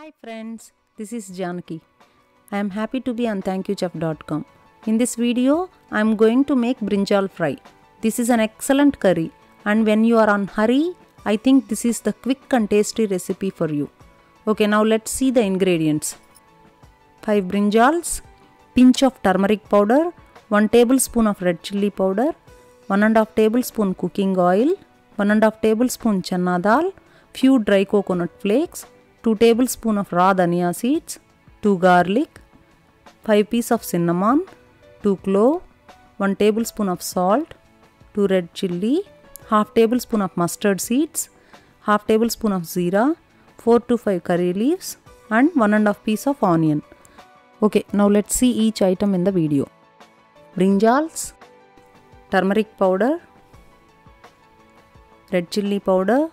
Hi friends, this is Janaki. I am happy to be on thankyouchef.com. In this video, I am going to make brinjal fry. This is an excellent curry and when you are on hurry, I think this is the quick and tasty recipe for you. Okay, now let's see the ingredients. 5 brinjals, pinch of turmeric powder, 1 tablespoon of red chilli powder, 1½ tablespoon cooking oil, 1½ tablespoon chana dal, few dry coconut flakes, 2 tablespoon of raw dhania seeds, 2 garlic, 5 pieces of cinnamon, 2 clove, 1 tablespoon of salt, 2 red chilli, half tablespoon of mustard seeds, half tablespoon of jeera, 4 to 5 curry leaves and 1½ piece of onion. Okay, now let's see each item in the video. Brinjals, turmeric powder, red chilli powder,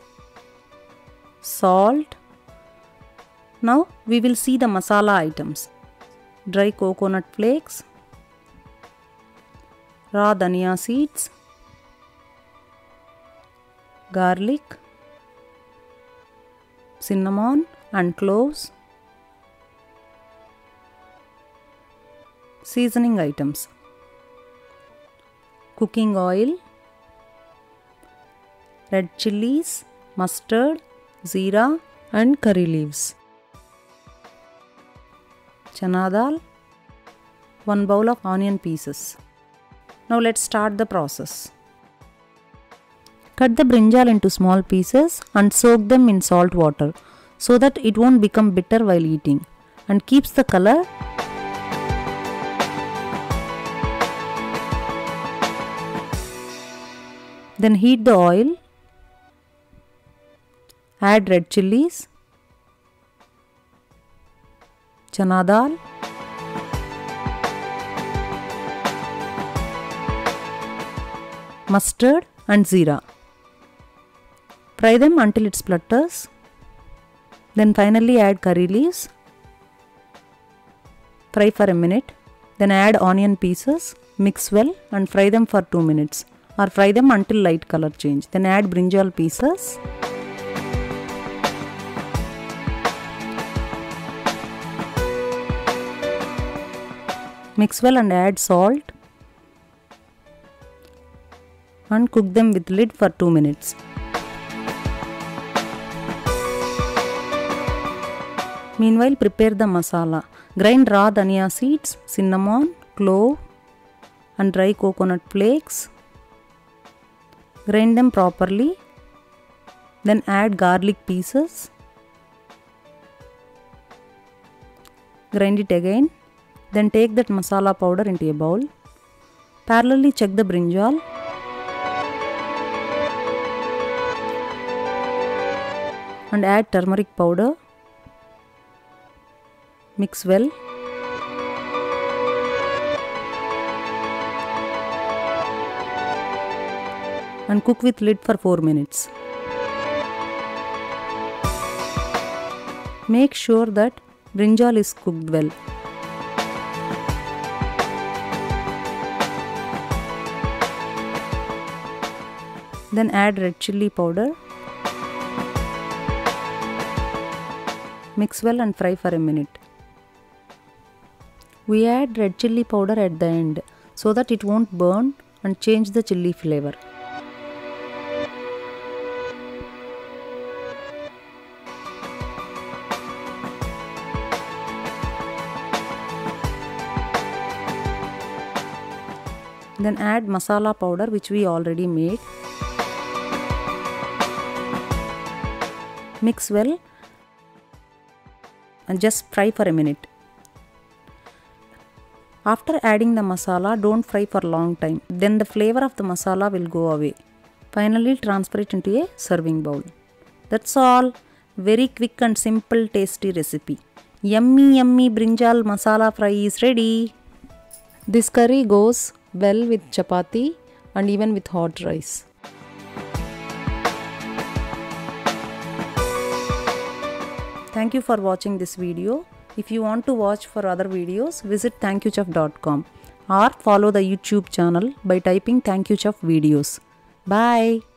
salt. Now we will see the masala items. Dry coconut flakes, raw dhania seeds, garlic, cinnamon and cloves. Seasoning items. Cooking oil, red chillies, mustard, jeera and curry leaves. Chana dal, 1 bowl of onion pieces. Now let's start the process. Cut the brinjal into small pieces and soak them in salt water so that it won't become bitter while eating and keeps the color. Then heat the oil, add red chillies, chana dal, mustard and jeera. Fry them until it splutters. Then finally add curry leaves. Fry for a minute. Then add onion pieces, mix well and fry them for 2 minutes or fry them until light color change. Then add brinjal pieces. Mix well and add salt and cook them with lid for 2 minutes. Meanwhile, prepare the masala. Grind raw dhania seeds, cinnamon, clove and dry coconut flakes. Grind them properly. Then add garlic pieces. Grind it again. Then take that masala powder into a bowl. Parallelly check the brinjal. And add turmeric powder. Mix well. And cook with lid for 4 minutes. Make sure that brinjal is cooked well. Then add red chilli powder. Mix well and fry for a minute. We add red chilli powder at the end so that it won't burn and change the chilli flavor. Then add masala powder which we already made. Mix well and just fry for a minute. After adding the masala, don't fry for a long time. Then the flavor of the masala will go away. Finally, transfer it into a serving bowl. That's all. Very quick and simple tasty recipe. Yummy yummy brinjal masala fry is ready. This curry goes well with chapati and even with hot rice. Thank you for watching this video. If you want to watch for other videos, visit thankyouchef.com or follow the YouTube channel by typing thankyouchef videos. Bye.